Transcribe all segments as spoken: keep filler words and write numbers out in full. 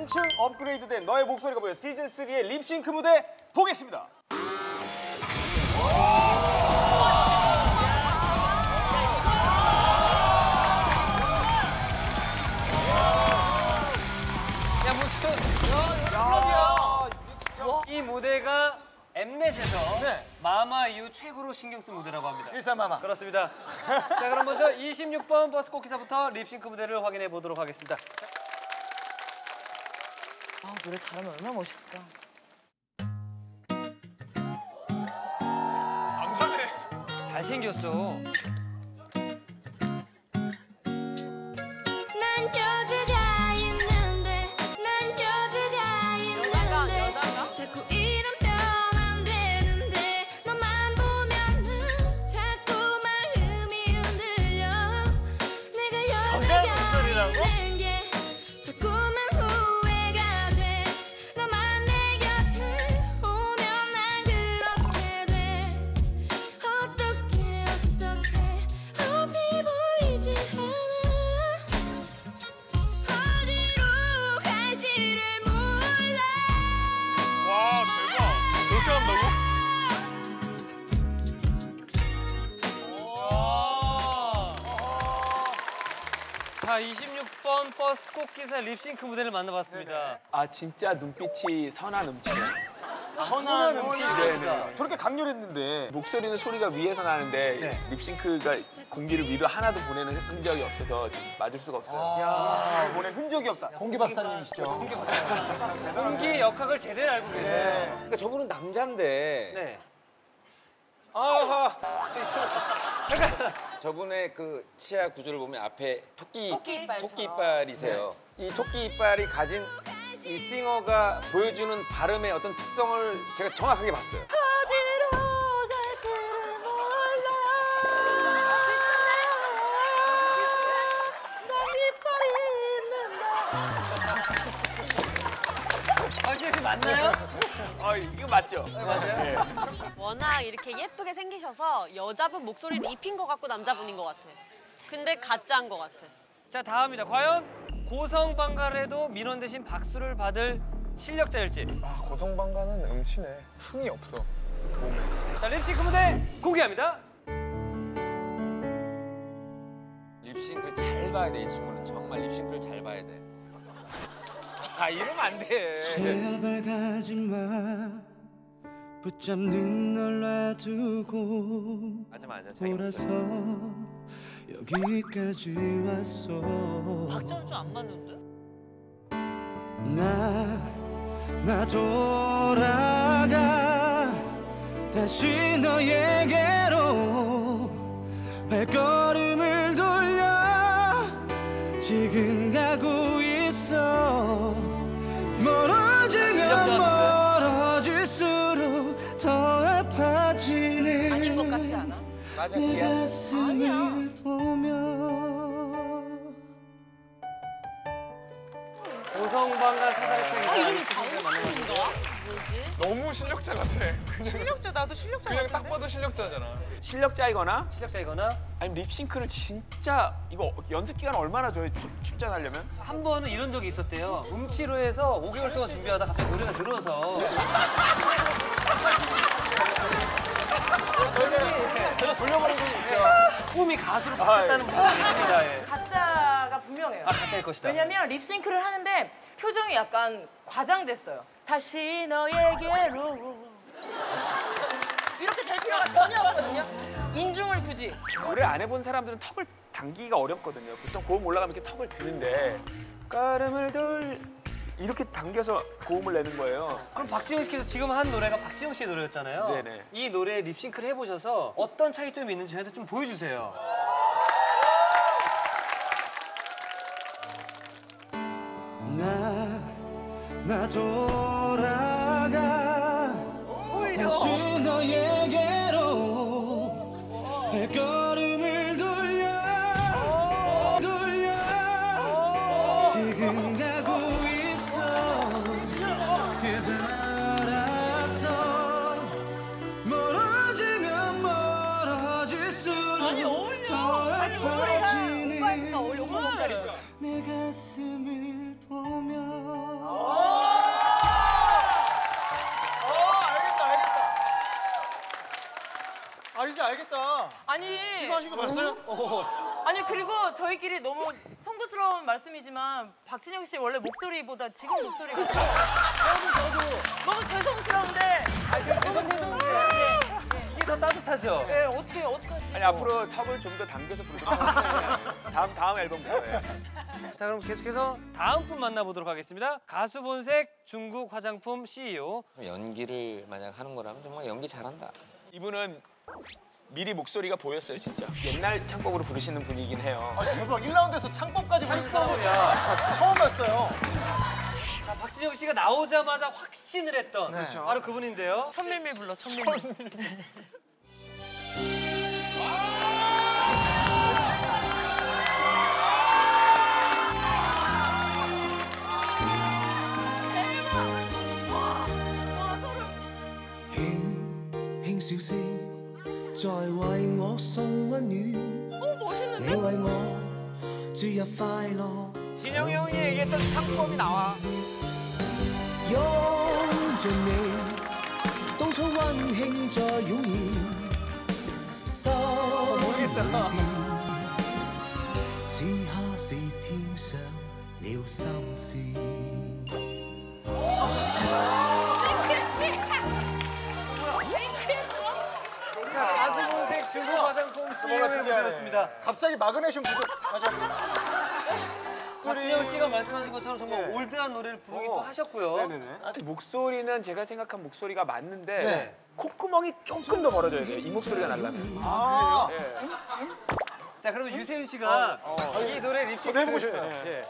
한층 업그레이드된 너의 목소리가 보여 시즌 쓰리의 립싱크 무대 보겠습니다. 야, 무슨 클럽이야. 이 무대가 엠넷에서 네. 마마 이후 최고로 신경 쓴 무대라고 합니다. 일삼마마. 그렇습니다. 자, 그럼 먼저 이십육 번 버스 꽃기사부터 립싱크 무대를 확인해 보도록 하겠습니다. 아, 노래 잘하면 얼마나 멋있을까. 앙상해. 잘생겼어. 자, 이십육 번 버스 꽃기사 립싱크 무대를 만나봤습니다. 네네. 아, 진짜 눈빛이 선한 음치네. 선한 음치. 네네. 저렇게 강렬했는데 목소리는 소리가 위에서 나는데 네. 립싱크가 공기를 위로 하나도 보내는 흔적이 없어서 맞을 수가 없어요. 아, 야, 보낸 흔적이 없다. 공기 박사님이시죠? 공기 박사님. 공기의 역학을 제대로 알고 계세요. 네. 그러니까 저분은 남자인데. 네. 아하. 저분의 그 치아 구조를 보면 앞에 토끼 토끼 이빨처럼. 토끼 이빨이세요. 네. 이 토끼 이빨이 가진 이 싱어가 보여주는 발음의 어떤 특성을 제가 정확하게 봤어요. 어디로 갈지를 몰라. 난 이빨이 있는다. 아, 진짜 맞나요? 아, 이거 맞죠? 네, 맞아요. 네. 워낙 이렇게 예쁘게 생기셔서 여자분 목소리를 입힌 것 같고 남자분인 것 같아. 근데 가짜인 것 같아. 자, 다음입니다. 과연 고성방가를 해도 민원 대신 박수를 받을 실력자일지. 아, 고성방가는 음치네. 흥이 없어. 몸에. 자, 립싱크 무대 공개합니다. 립싱크를 잘 봐야 돼, 이 친구는. 정말 립싱크를 잘 봐야 돼. 아, 이러면 안 돼. 제발 가지마 붙잡는 널 놔두고 맞아, 맞아. 돌아서 여기까지 왔어. 박자는 좀 안 맞는데? 나, 나 돌아가 다시 너에게로 발걸음을 돌려 지금 가고 있어. 멀어지면 멀어질수록 더 아파지는 아닌 것 같지 않아? 맞아, 내 그게. 가슴을 보며. 고성방가 사달청에서 아, 이름이 립싱크를 만나봤습니다. 뭐지? 너무 실력자 같아. 그냥, 실력자, 나도 실력자 그냥 같은데? 딱 봐도 실력자잖아. 실력자이거나 실력자이거나 아니면 립싱크를 진짜 이거 연습 기간 얼마나 줘요? 출- 출전하려면? 한 번은 이런 적이 있었대요. 음치로 해서 오 개월 동안 준비하다 갑자기 노래가 늘어서 제가 돌려버린 적이 있죠. 꿈이 가수로 바뀌었다는 분도 계십니다. 예. 가짜가 분명해요. 아, 가짜일 것이다. 왜냐면 립싱크를 하는데 표정이 약간 과장됐어요. 다시 너에게로 이렇게 될 필요가 전혀 없거든요. 인중을 굳이. 노래 안 해본 사람들은 턱을 당기기가 어렵거든요. 보통 고음 올라가면 이렇게 턱을 드는데 걸음을 돌 이렇게 당겨서 고음을 내는 거예요. 그럼 박시영 씨께서 지금 한 노래가 박시영 씨의 노래였잖아요. 네네. 이 노래에 립싱크를 해보셔서 어떤 차이점이 있는지 저한테 좀 보여주세요. 나, 나 돌아가 다시 너에게로 발걸음을 돌려 돌려 지금 가고 있어. 깨달았어. 멀어지면 멀어질수록 아니, 어울려. 더 아니, 목소리가 아파지는 오빠니까 어울려, 오빠 목소리. 내 가슴을 보며. 알겠다. 아니. 이거 하신 거 봤어요? 아니 그리고 저희끼리 너무 송구스러운 말씀이지만 박진영 씨 원래 목소리보다 지금 목소리가 저도 저도 너무 죄송스러운데 너무 죄송스러운데 이게 더 따뜻하죠? 네, 어떻게 어떻게 하시고 아니 앞으로 턱을 좀 더 당겨서 부르도록 하겠습니다. 다음 다음 앨범부터. 예. 자 그럼 계속해서 다음 분 만나보도록 하겠습니다. 가수 본색 중국 화장품 씨이오. 연기를 만약 하는 거라면 정말 연기 잘한다. 이분은 미리 목소리가 보였어요 진짜. 옛날 창법으로 부르시는 분이긴 해요. 아, 대박. 일 라운드에서 창법까지 부르는 사람이야. 처음 봤어요. 자 박진영 씨가 나오자마자 확신을 했던 그렇죠. 바로 그분인데요. 천밀밀 불러 천밀밀. 輕輕笑聲，在為我送溫暖。你為我注入快樂。 진영이 형이 얘기했던 창법이 나와. 擁着你，當初溫馨再湧現。心裏邊，此刻是添上了心事。 자 가수 본색 중국 화장품 씨이오를 모셨습니다. 갑자기 마그네슘 부족하죠? 박진영 씨가 말씀하신 것처럼 정말 네. 올드한 노래를 부르기도 어. 하셨고요. 네네네. 목소리는 제가 생각한 목소리가 맞는데 네. 콧구멍이 조금 더 벌어져야 돼요. 이 목소리가 나려면. 아, 예. 자 그러면 유세윤 씨가 이 노래 립싱크 저도 해보고 싶어요. 예.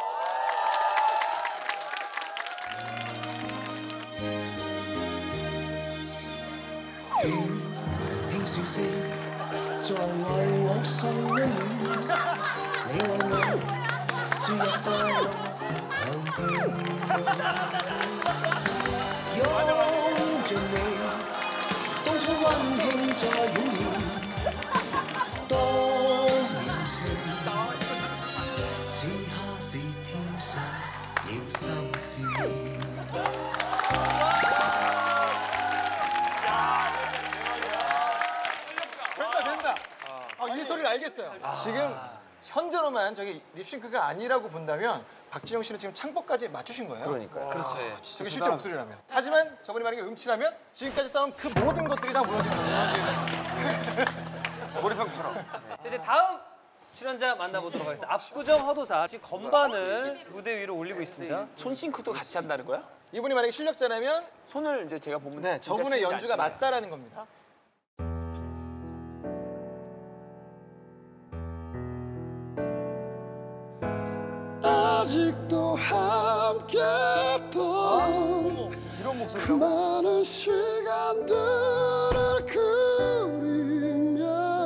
輕輕笑聲，在為我送溫暖。你為我注入快樂強電，擁着你，當初溫馨再湧現，多年情，此刻是添上了心事。 된다, 된다. 아, 이 소리를 알겠어요. 지금 현재로만 저기 립싱크가 아니라고 본다면 박진영 씨는 지금 창법까지 맞추신 거예요. 그러니까요. 그렇죠. 저게 실제 목소리라면. 하지만 저번에 만약에 음치라면 지금까지 쌓은 그 모든 것들이 다 무너지는 거예요. 모래성처럼. 자, 이제 다음 출연자 만나보도록 하겠습니다. 압구정 허도사 지금 건반을 무대 위로 올리고 있습니다. 손 싱크도 같이 한다는 거야? 이분이 만약에 실력자라면 손을 이제 제가 보면 네, 진짜 저분의 쉽지 연주가 않지만. 맞다라는 겁니다. 아직도 함께했던 그 많은 시간들을 그리며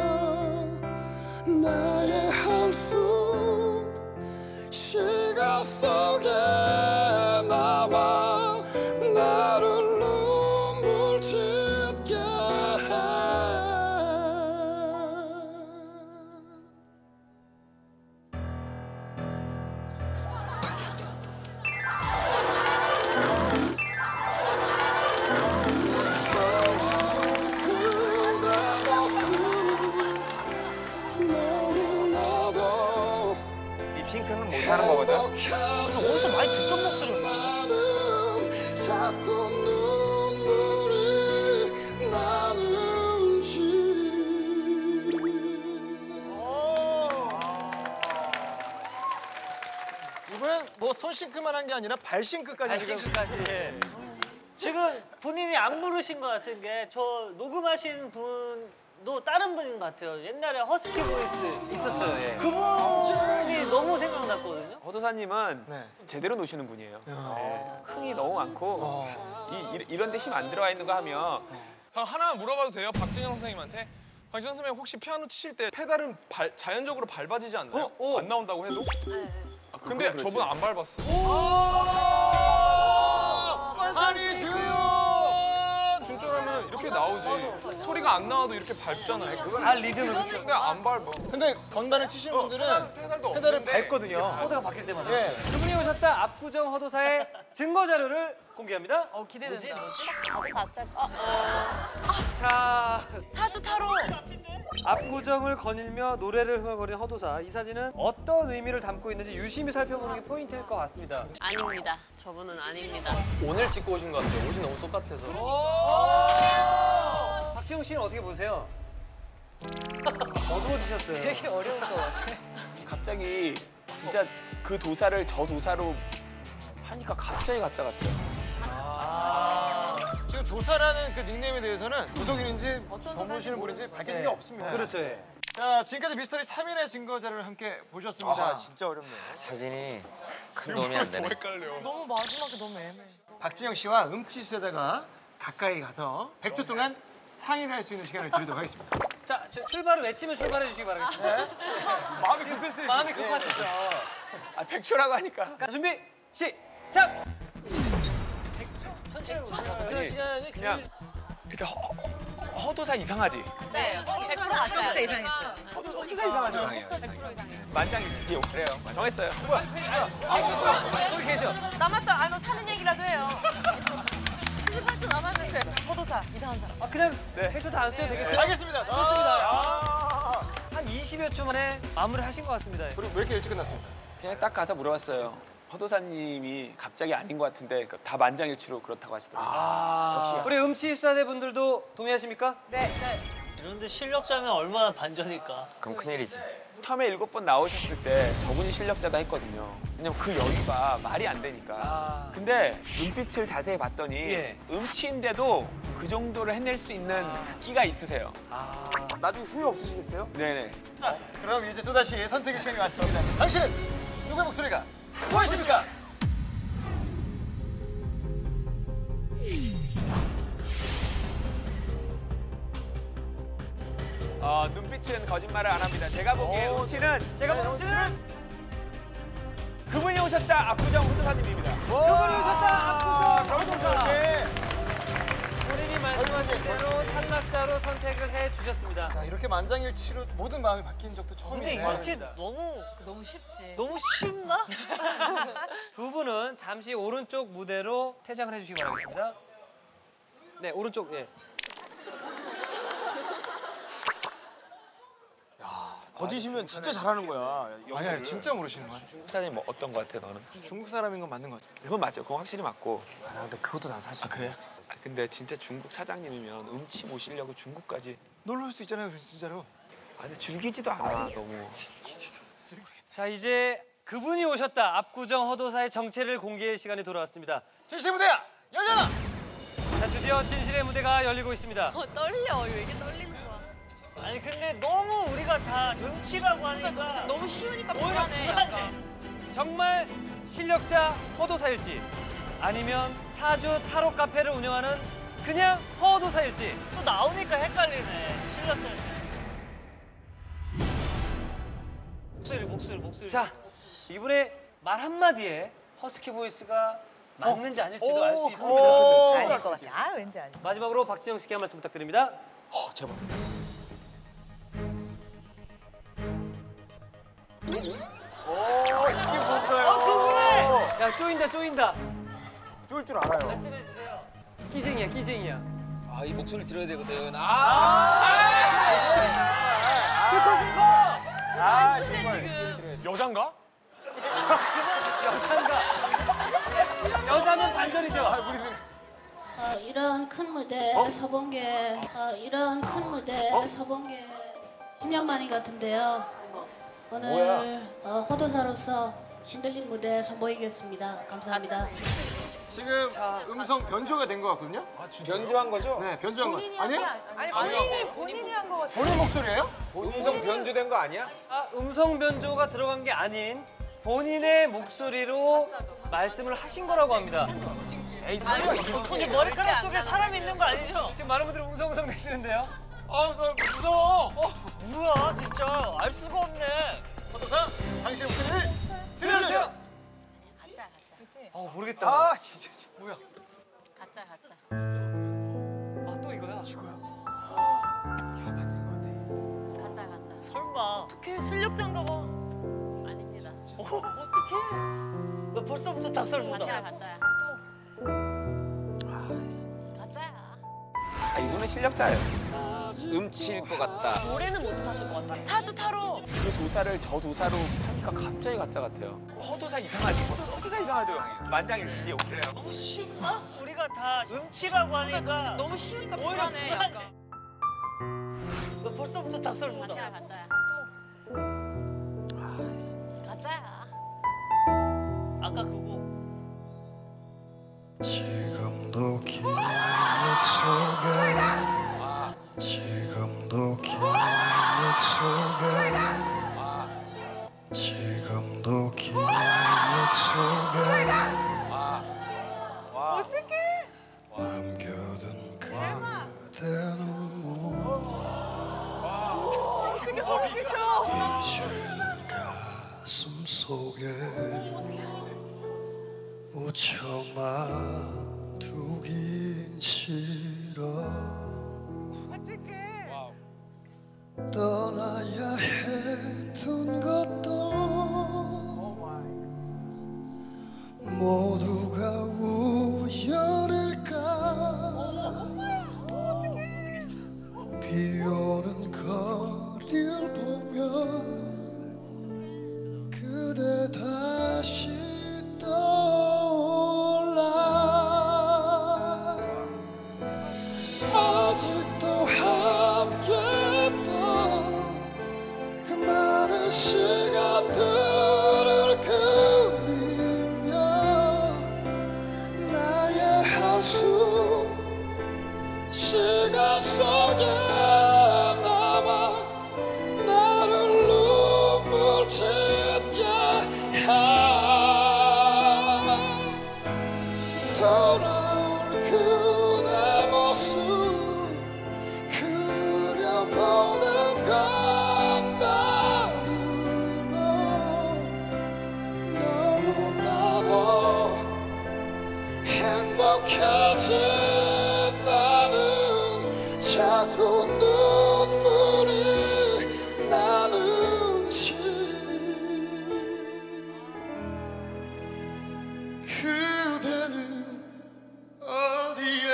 나의 한숨 시간 속에 남아 나를 눈물 짓게 해. 립싱크는 못하는 거거든. 어디서 많이 듣던 목소리. 자꾸 눈물이 나는지. 이번엔 뭐 손싱크만 한 게 아니라 발싱크까지 지금. 발싱크까지. 지금 본인이 안 부르신 것 같은 게 저 녹음하신 분도 다른 분인 것 같아요. 옛날에 허스키 보이스 있었어요. 예. 그분이 너무 생각났거든요. 허도사님은 네. 제대로 노시는 분이에요. 야. 네. 흥이 너무 많고 어. 이, 이런 데 힘 안 들어가 있는 거 하면 형 하나 물어봐도 돼요? 박진영 선생님한테? 박진영 선생님 혹시 피아노 치실 때 페달은 발- 자연적으로 밟아지지 않나요? 어? 안 나온다고 해도? 네. 근데 그렇지. 저분 안 밟았어. 한이주연! 진짜라면 이렇게 나오지. 소리가 안 안 나와도 이렇게 밟잖아요. 그건 아 리듬을 그렇죠. 근데 안 밟아. 근데 건반을 치시는 분들은 페달도 페달을 없는데. 밟거든요. 코드가 바뀔 때마다. 네. 그분이 오셨다 압구정 허도사의 증거 자료를 공개합니다. 어 기대된다. 가짜. 어, 어. 자, 사주 타로. 압구정을 거닐며 노래를 흥얼거리는 허도사. 이 사진은 어떤 의미를 담고 있는지 유심히 살펴보는 게 포인트일 것 같습니다. 아닙니다. 저분은 아닙니다. 오늘 찍고 오신 것 같아요. 옷이 너무 똑같아서. 박지영 씨는 어떻게 보세요? 어두워지셨어요. 되게 어려울 것 같아. 갑자기 진짜 그 도사를 저 도사로 하니까 갑자기 가짜 같아요. 지금 도사라는 그 닉네임에 대해서는 구속인인지 전무시는 분인지 밝혀진 게 없습니다. 그렇죠. 예. 자, 지금까지 미스터리 삼 인의 증거 자료를 함께 보셨습니다. 아, 진짜 어렵네. 사진이 큰 도움이 안 너무 되네. 헷갈려. 너무 마지막에 너무 애매해. 박진영 씨와 음치수에다가 가까이 가서 백 초 동안 상의를 할 수 있는 시간을 드리도록 하겠습니다. 자, 저 출발을 외치면 출발해 주시기 바라겠습니다. 마음이 급했어요. 마음이 급하시죠. 아, 백 초라고 하니까. 자, 준비 시작. 천천히 오세요. 아니, 시간이 그냥 이렇게 허, 허도사 이상하지? 네, 백 퍼센트 가짜요. 이상했어요. 허도사 이상하죠? 만장일치요. 그래요. 정했어요. 거기 계셔. 남았어. 아니 뭐 사는 얘기라도 해요. 칠십팔 초 남았는데 포도사 이상한 사람. 아, 그냥 헬스 다 안 써도 되겠어요? 알겠습니다. 좋습니다. 한 이십여 초 만에 마무리 하신 것 같습니다. 그럼 왜 이렇게 일찍 끝났습니까? 그냥 딱 가서 물어봤어요. 허도사님이 갑자기 아닌 것 같은데 다 만장일치로 그렇다고 하시더라고요. 아, 우리 음치수사대 분들도 동의하십니까? 네. 이런데 실력자면 얼마나 반전일까. 그럼 큰일이지. 처음에 일곱 번 나오셨을 때 저분이 실력자다 했거든요. 왜냐면 그 여유가 말이 안 되니까. 아. 근데 눈빛을 자세히 봤더니 예. 음치인데도 그 정도를 해낼 수 있는 끼가 있으세요. 아, 나중에 후회 없으시겠어요? 네네. 그럼 이제 또다시 선택의 시간이 왔습니다. 자, 당신은 누구의 목소리가 무엇입니까? 어, 눈빛은 거짓말을 안 합니다. 제가 보기에 음치는 제가 보기에 음치는 그분이 오셨다 압구정 호도사님입니다. 그분이 오셨다 압구정 허도사. 네. 본인이 말씀하신 대로 탈락자로 선택을 해주셨습니다. 자, 이렇게 만장일치로 모든 마음이 바뀐 적도 근데 처음이네. 이렇게 너무 너무 쉽지. 너무 쉽나? 두 분은 잠시 오른쪽 무대로 퇴장을 해주시기 바라겠습니다. 네, 오른쪽. 예. 거짓이면 진짜 잘하는 거야. 아니, 아니, 진짜 모르시는 거야. 호사님 뭐 어떤 것 같아 너는? 중국 사람인 건 맞는 거 같아. 이건 맞죠. 그건 확실히 맞고. 아, 나 근데 그것도 난 사실. 아 그래요? 아, 근데 진짜 중국 사장님이면 음치 모시려고 중국까지. 놀러 올 수 있잖아요, 진짜로. 아 근데 즐기지도 않아 너무. 자, 이제 그분이 오셨다 압구정 허도사의 정체를 공개할 시간이 돌아왔습니다. 진실 무대야 열려라. 자, 드디어 진실의 무대가 열리고 있습니다. 어, 떨려. 왜 이게 떨리는 거야? 아니 근데 너무 우리가 다 음치라고 하니까 너무 쉬우니까 오히려 불안해. 불안해. 정말 실력자 허도사일지 아니면 사주 타로 카페를 운영하는 그냥 허도사일지. 또 나오니까 헷갈리네. 실력자. 목소리 목소리 목소리. 자, 이분의 말 한마디에 허스키 보이스가 맞는지 아닐지도 알 수 있습니다. 아닐 것 같아. 아 왠지 아니. 마지막으로 박진영 씨께 한 말씀 부탁드립니다. 어, 제발. 야, 쪼인다, 쪼인다. 쫄 줄 알아요. 말씀해 주세요. 끼쟁이야, 끼쟁이야. 아, 이 목소리 들어야 되거든. 아, 아, 정말. 여잔가? 여자면 반전이죠. 어, 이런 큰 무대에 서본 게 어, 이런 큰 무대에 서본 게 십 년 만인 것 같은데요. 오늘 어, 호도사로서 신들린 무대에 선보이겠습니다. 감사합니다. 지금 음성 변조가 된 것 같거든요. 변조한 거죠? 네, 변조한 거. 아니에요? 아니 본인이 본인이 한 거 같아. 본인 목소리예요? 음성 변조된 거 아니야? 아, 음성 변조가 들어간 게 아닌 본인의 목소리로 말씀을 하신 거라고 합니다. 에이, 사실은 이거. 혹시 머리카락 속에 사람 있는 거 아니죠? 지금 많은 분들이 웅성웅성 되시는데요. 아, 나 무서워. 어, 뭐야 진짜 알 수가 없네. 호도사, 당신의 목소리를 들려주세요. 들려주세요. 가짜 가짜. 아, 모르겠다. 아, 진짜. 뭐야. 가짜 가짜. 아, 또 이거야? 이거야. 실력자인가 봐. 아닙니다. 어떡해. 너 벌써부터 닭살 돋아. 가짜야 가짜야. 가짜야. 아, 이분은 실력자예요. 음치일 것 같다. 노래는 못하실 것 같아. 사주 타로. 그 도사를 저 도사로 하니까 갑자기 가짜 같아요. 허도사 이상하지? 허도사, 허도사 이상하죠? 만장일치지, 그래요. 너무 쉬운가? 우리가 다 음치라고 하니까 너무 쉬우니까 오히려 불안해. 불안해. 약간. 너 벌써부터 닭살 돋아. 가짜야 가짜야. 가짜야. 아까 그거. 지금도 기억 속에 지금도 기억 속에 지금도 기억 속에 어떡해. 남겨둔 그대 눈물 어떻게 소름 끼쳐. 이제는 가슴 속에 묻혀만 두긴 싫어 떠나야 했던 것도 모두가 우연일까 비오는 거리를 보면 그대 다시 떠올라 아직도 함께했던 그 많은 시간들을 그리며 나의 한숨 시간 속에 남아 나를 눈물 짓게 해 돌아올 그대 모습 그려보는 것만으로 너무나도 행복해진 나는 자꾸 눈물이 나는지 그대는 어디에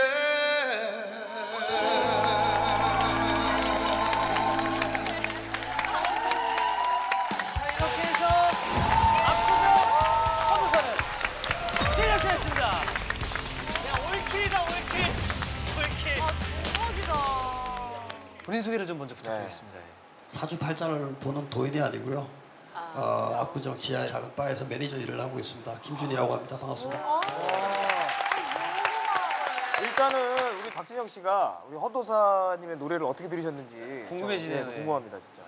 이렇게 해서 압구정 허무사는 실력자였습니다. 그냥 올킬이다 올킬. 올킬. 대박이다. 본인 소개를 좀 먼저 부탁드리겠습니다. 사주팔자를 보는 도인이 아니고요. 어, 압구정 지하의 작은 바에서 매니저 일을 하고 있습니다. 김준이라고 합니다. 반갑습니다. 일단은 우리 박진영 씨가 우리 허도사님의 노래를 어떻게 들으셨는지 궁금해지네요, 좀, 네, 예. 궁금합니다, 진짜.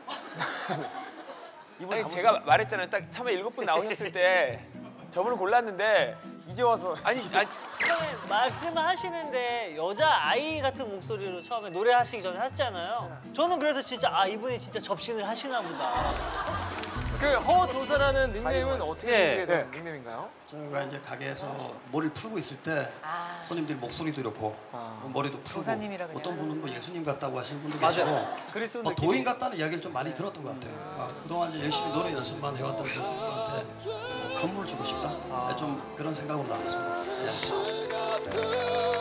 이분 아니, 가본 제가 적- 말했잖아요. 딱 처음에 일곱 분 나오셨을 때 저분을 골랐는데 이제 와서 아니, 아니 처음에 말씀하시는데 여자 아이 같은 목소리로 처음에 노래하시기 전에 하셨잖아요. 저는 그래서 진짜 아 이분이 진짜 접신을 하시나 보다. 그 허도사라는 닉네임은 어떻게 예. 생기게 된 닉네임인가요? 제가 이제 가게에서 머리를 풀고 있을 때 손님들이 목소리도 이렇고 머리도 풀고 도사님이라 그냥. 어떤 분은 뭐 예수님 같다고 하시는 분도 맞아요. 계시고 그리스도 뭐 느낌이- 도인 같다는 이야기를 좀 많이 들었던 것 같아요. 아, 그동안 이제 열심히 노래 연습만 해왔던 제 스스로한테 선물을 주고 싶다. 좀 그런 생각으로 나왔습니다. 예.